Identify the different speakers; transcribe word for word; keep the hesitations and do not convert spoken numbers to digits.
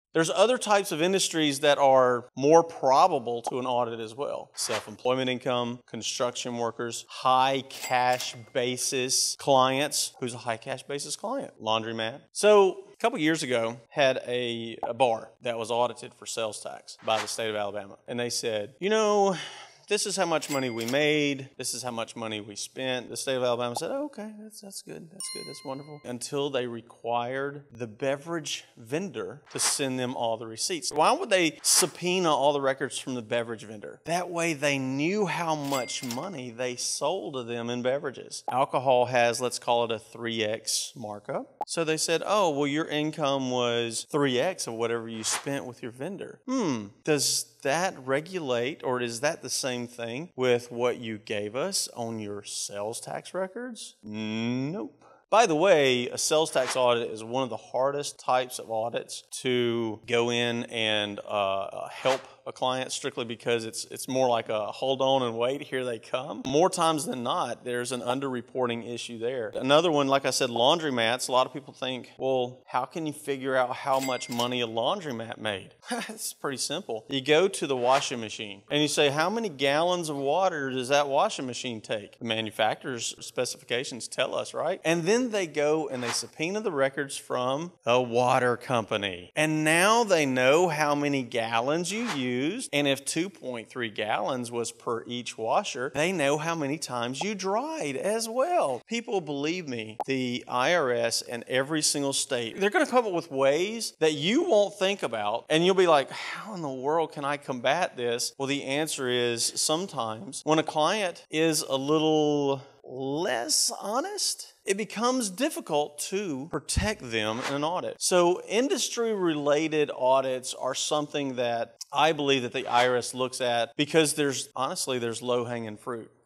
Speaker 1: There's other types of industries that are more probable to an audit as well. Self-employment income, construction workers, high cash basis clients. Who's a high cash basis client? Laundromat. So a couple years ago, had a, a bar that was audited for sales tax by the state of Alabama. And they said, you know, this is how much money we made. This is how much money we spent. The state of Alabama said, oh, okay, that's, that's good. That's good. That's wonderful. Until they required the beverage vendor to send them all the receipts. Why would they subpoena all the records from the beverage vendor? That way they knew how much money they sold to them in beverages. Alcohol has, let's call it a three X markup. So they said, oh, well, your income was three X of whatever you spent with your vendor. Hmm, does that regulate, or is that the same thing with what you gave us on your sales tax records? Nope. By the way, a sales tax audit is one of the hardest types of audits to go in and uh, help a client, strictly because it's it's more like a hold on and wait, here they come. More times than not, there's an underreporting issue there. Another one, like I said, laundromats. A lot of people think, well, how can you figure out how much money a laundromat made? It's pretty simple. You go to the washing machine and you say, how many gallons of water does that washing machine take? The manufacturer's specifications tell us, right? And then they go and they subpoena the records from a water company. And now they know how many gallons you use. And if two point three gallons was per each washer, they know how many times you dried as well. People, believe me, the I R S and every single state, they're going to come up with ways that you won't think about. And you'll be like, how in the world can I combat this? Well, the answer is sometimes when a client is a little less honest, it becomes difficult to protect them in an audit. So industry-related audits are something that I believe that the I R S looks at because there's, honestly, there's low-hanging fruit.